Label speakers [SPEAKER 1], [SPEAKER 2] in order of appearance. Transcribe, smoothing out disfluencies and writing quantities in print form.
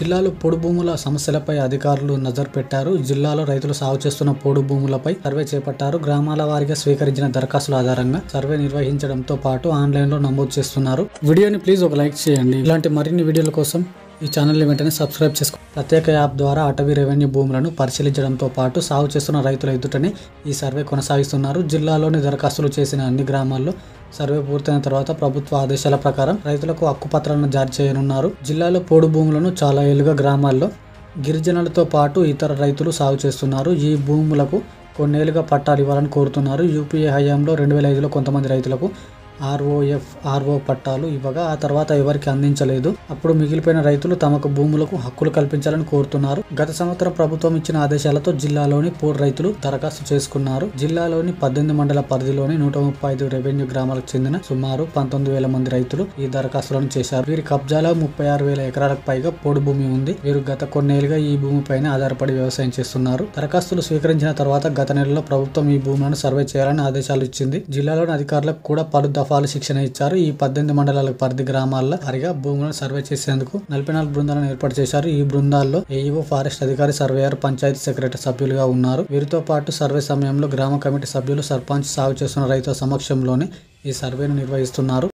[SPEAKER 1] జిల్లాలో పోడు భూముల సమస్యలపై అధికారులు నజర్ పెట్టారు. జిల్లాలో రైతులు సాగు చేస్తున్న పోడు భూములపై సర్వే చేపట్టారు. గ్రామాల వారీగా స్వీకరించిన దరఖాస్తుల ఆధారంగా సర్వే నిర్వహించడంతో పాటు ఆన్లైన్ లో నమోదు చేస్తున్నారు. వీడియోని ప్లీజ్ ఒక లైక్ చేయండి. ఇలాంటి మరిన్ని వీడియోల కోసం ఈ ఛానల్ని వెంటనే సబ్స్క్రైబ్ చేసుకోండి. ప్రత్యేక యాప్ ద్వారా అటవీ రెవెన్యూ భూములను పరిశీలించడంతో పాటు సాగు చేస్తున్న రైతుల ఎదుటనే ఈ సర్వే కొనసాగిస్తున్నారు. జిల్లాలోని దరఖాస్తులు చేసిన అన్ని గ్రామాల్లో సర్వే పూర్తయిన తర్వాత ప్రభుత్వ ఆదేశాల ప్రకారం రైతులకు హక్కుపత్రాలను జారీ చేయనున్నారు. జిల్లాలో పోడు భూములను చాలా ఏళ్లుగా గ్రామాల్లో గిరిజనులతో పాటు ఇతర రైతులు సాగు చేస్తున్నారు. ఈ భూములకు కొన్నేళ్లుగా పట్టాలు ఇవ్వాలని కోరుతున్నారు. యూపీఏ హయాంలో 2005లో కొంతమంది రైతులకు ఆర్ఓ పట్టాలు ఇవ్వగా ఆ తర్వాత ఎవరికి అందించలేదు. అప్పుడు మిగిలిపోయిన రైతులు తమకు భూములకు హక్కులు కల్పించాలని కోరుతున్నారు. గత సంవత్సరం ప్రభుత్వం ఇచ్చిన ఆదేశాలతో జిల్లాలోని పోడు రైతులు దరఖాస్తు చేసుకున్నారు. జిల్లాలోని 18 మండల పరిధిలోని 135 రెవెన్యూ గ్రామాలకు చెందిన సుమారు 19,000 మంది రైతులు ఈ దరఖాస్తులను చేశారు. వీరి కబ్జాలో 36,000 ఎకరాలకు పైగా పోడు భూమి ఉంది. వీరు గత కొన్నేళ్లుగా ఈ భూమిపైన ఆధారపడి వ్యవసాయం చేస్తున్నారు. దరఖాస్తులు స్వీకరించిన తర్వాత గత నెలలో ప్రభుత్వం ఈ భూములను సర్వే చేయాలని ఆదేశాలు ఇచ్చింది. జిల్లాలోని అధికారులకు కూడా పలు దఫాలు శిక్షణ ఇచ్చారు. ఈ 18 మండలాల పరిధి గ్రామాల వారిగా భూములను సర్వే చేసేందుకు 44 బృందాలను ఏర్పాటు చేశారు. ఈ బృందాల్లో ఏఈఓ, ఫారెస్ట్ అధికారి, సర్వేయర్, పంచాయతీ సెక్రటరీ సభ్యులుగా ఉన్నారు. వీరితో పాటు సర్వే సమయంలో గ్రామ కమిటీ సభ్యులు, సర్పంచ్, సాగు చేస్తున్న రైతుల సమక్షంలోనే ఈ సర్వేను నిర్వహిస్తున్నారు.